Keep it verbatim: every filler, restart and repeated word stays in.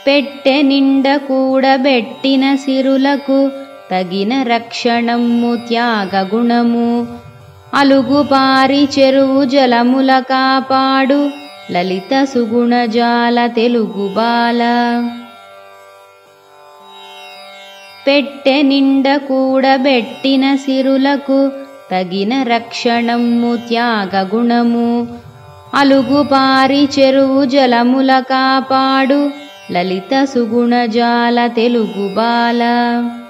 పెట్టె నిండ కూడబెట్టిన సిరులకు తగిన రక్షణము త్యాగగుణము అలుగుపారి చెరువు జలముల కాపాడు లలిత సుగుణజాల తెలుగుబాల పెట్టె నిండ కూడబెట్టిన సిరులకు తగిన రక్షణము త్యాగగుణము అలుగుపారి చెరువు జలముల కాపాడు లలిత సుగుణజాల తెలుగుబాల